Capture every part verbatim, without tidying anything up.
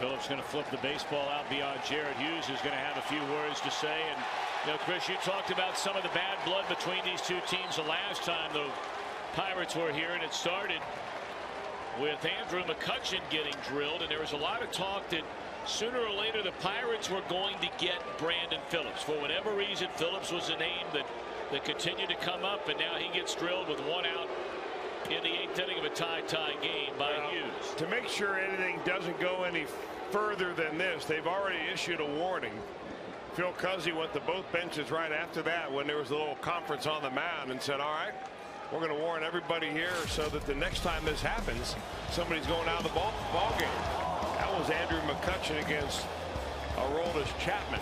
Phillips going to flip the baseball out beyond Jared Hughes, who's going to have a few words to say. And you know, Chris, you talked about some of the bad blood between these two teams the last time the Pirates were here, and it started with Andrew McCutchen getting drilled, and there was a lot of talk that sooner or later the Pirates were going to get Brandon Phillips. For whatever reason, Phillips was a name that that continued to come up, and now he gets drilled with one out in the eighth inning of a tie-tie game by well, Hughes. To make sure anything doesn't go any further than this, they've already issued a warning. Phil Cuzzy went to both benches right after that when there was a little conference on the mound and said, all right, we're going to warn everybody here so that the next time this happens, somebody's going out of the ball, ball game. That was Andrew McCutchen against Aroldis Chapman.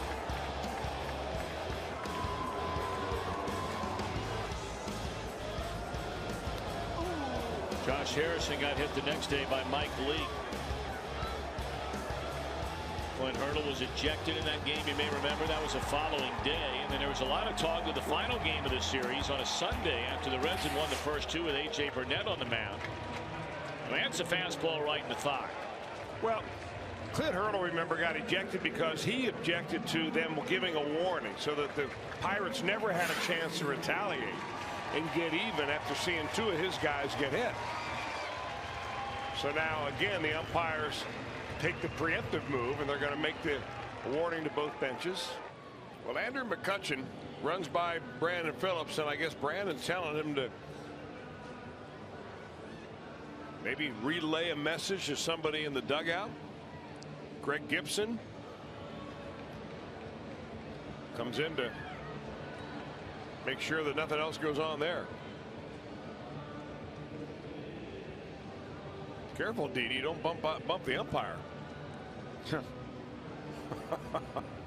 Josh Harrison got hit the next day by Mike Lee. When Hurdle was ejected in that game, you may remember that was the following day. And then there was a lot of talk of the final game of the series on a Sunday after the Reds had won the first two with A J Burnett on the mound. Lands a fastball right in the thigh. Well, Clint Hurdle, remember, got ejected because he objected to them giving a warning so that the Pirates never had a chance to retaliate and get even after seeing two of his guys get hit. So now again the umpires take the preemptive move and they're going to make the warning to both benches. Well, Andrew McCutchen runs by Brandon Phillips, and I guess Brandon's telling him to maybe relay a message to somebody in the dugout. Greg Gibson comes in to make sure that nothing else goes on there. Careful, Didi, don't bump bump the umpire.